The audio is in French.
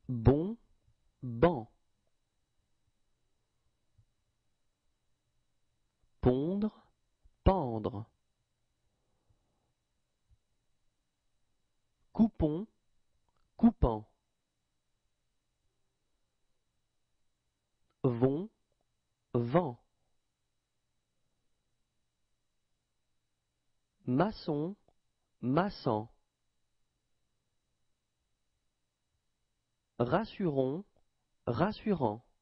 bon, banc. Pondre, pendre. Coupon, coupant. Vont, vent. Maçon, maçant. Rassurons, rassurant.